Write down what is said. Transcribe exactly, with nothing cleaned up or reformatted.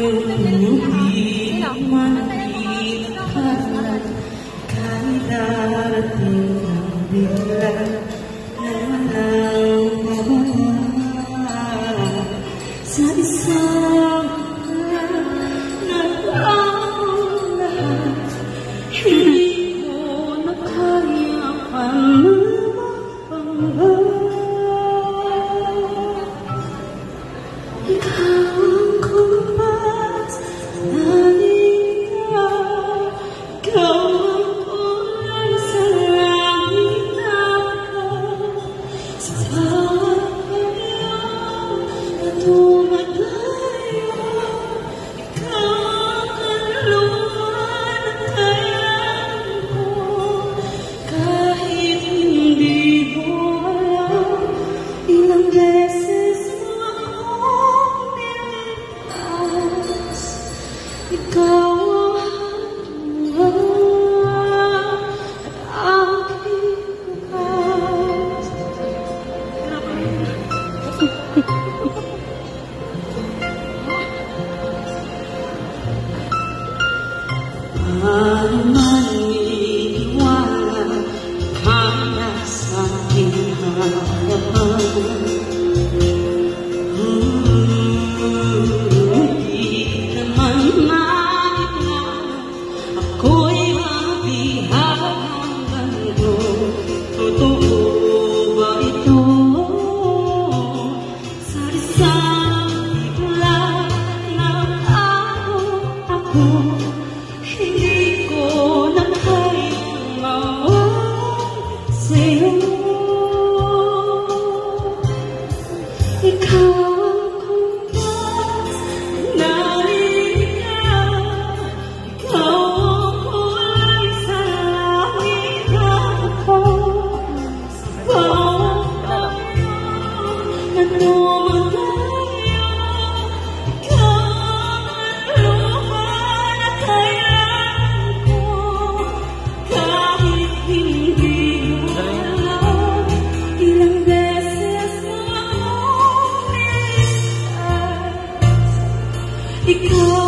Hindi man pinakalat kahit darating ang bigla na mawala sa isang nag-aong lahat. Hindi ko na kaya pa mapangga. Ikaw ang kumpas na niya, ikaw ang kulay sa langit ako. Sa bawat pagyaw na tumatayo, ikaw ang kaluluwa na kailan ko. Kahit hindi mo alam, ilang beses mo akong niligtas. Ikaw ang aking bukas. Paano maniniwala kaya sa aking harapan? Hindi naman makikilala, ako'y mabihag hanggang doon. Totoo ba ito? Sa isang bigla nag-ako ako, hindi ko na kayang mawala sa'yo. Ikaw ang kumpas na niya, ikaw ang kulay sa langit ako. Sa bawat pagyaw na tumatayo, ikaw ang lupa na kailan ko. Kahit hindi mo alam, ilang beses mo akong niligtas. Ikaw